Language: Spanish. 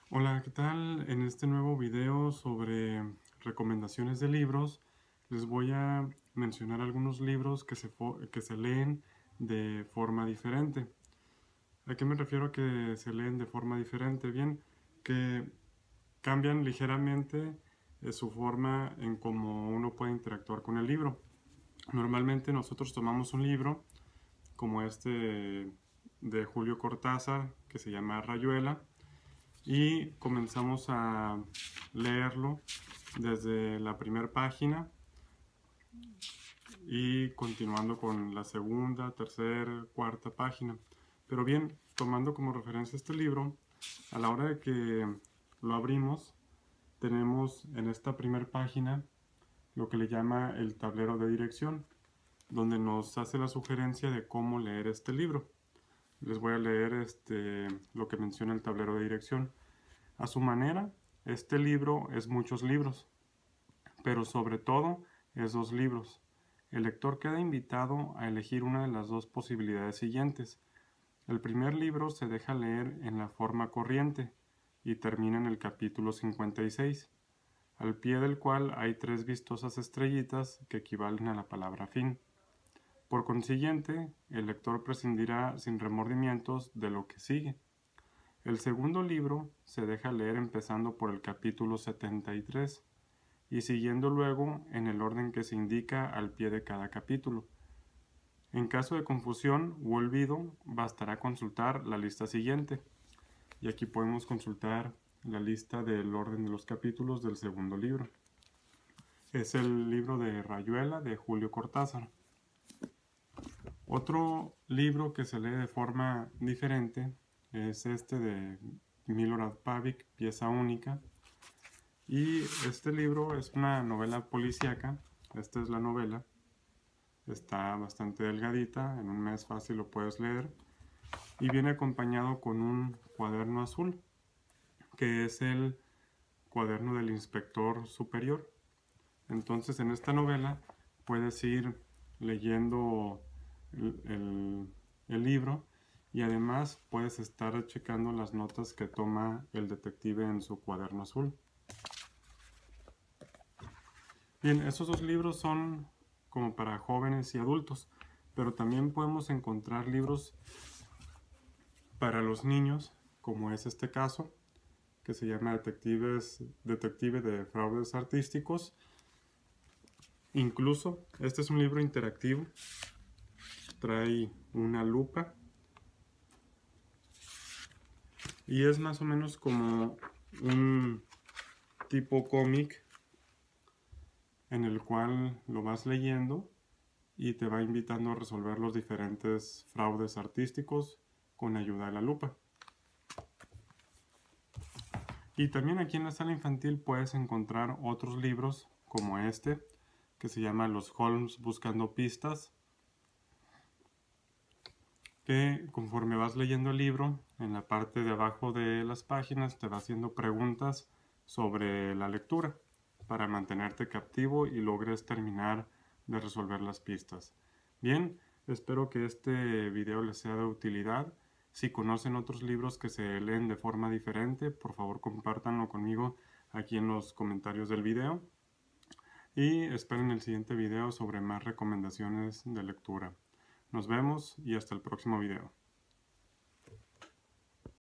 Hola, ¿qué tal? En este nuevo video sobre recomendaciones de libros, les voy a mencionar algunos libros que se leen de forma diferente. ¿A qué me refiero que se leen de forma diferente? Bien, que cambian ligeramente su forma en cómo uno puede interactuar con el libro. Normalmente nosotros tomamos un libro como este de Julio Cortázar, que se llama Rayuela, y comenzamos a leerlo desde la primera página y continuando con la segunda, tercera, cuarta página. Pero bien, tomando como referencia este libro, a la hora de que lo abrimos, tenemos en esta primera página lo que le llama el tablero de dirección, donde nos hace la sugerencia de cómo leer este libro. Les voy a leer lo que menciona el tablero de dirección. A su manera, este libro es muchos libros, pero sobre todo es dos libros. El lector queda invitado a elegir una de las dos posibilidades siguientes. El primer libro se deja leer en la forma corriente y termina en el capítulo 56, al pie del cual hay tres vistosas estrellitas que equivalen a la palabra fin. Por consiguiente, el lector prescindirá sin remordimientos de lo que sigue. El segundo libro se deja leer empezando por el capítulo 73 y siguiendo luego en el orden que se indica al pie de cada capítulo. En caso de confusión u olvido, bastará consultar la lista siguiente. Y aquí podemos consultar la lista del orden de los capítulos del segundo libro. Es el libro de Rayuela de Julio Cortázar. Otro libro que se lee de forma diferente es este de Milorad Pavlik, Pieza única. Y este libro es una novela policíaca. Esta es la novela. Está bastante delgadita, en un mes fácil lo puedes leer. Y viene acompañado con un cuaderno azul, que es el cuaderno del inspector superior. Entonces en esta novela puedes ir leyendo el libro y además puedes estar checando las notas que toma el detective en su cuaderno azul. Bien, esos dos libros son como para jóvenes y adultos, pero también podemos encontrar libros para los niños, como es este caso, que se llama Detective de Fraudes Artísticos. Incluso, este es un libro interactivo, trae una lupa y es más o menos como un tipo cómic en el cual lo vas leyendo y te va invitando a resolver los diferentes fraudes artísticos con ayuda de la lupa. Y también aquí en la sala infantil puedes encontrar otros libros como este, que se llama Los Holmes buscando pistas, que conforme vas leyendo el libro, en la parte de abajo de las páginas te va haciendo preguntas sobre la lectura para mantenerte captivo y logres terminar de resolver las pistas. Bien, espero que este video les sea de utilidad. Si conocen otros libros que se leen de forma diferente, por favor compártanlo conmigo aquí en los comentarios del video. Y esperen el siguiente video sobre más recomendaciones de lectura. Nos vemos y hasta el próximo video.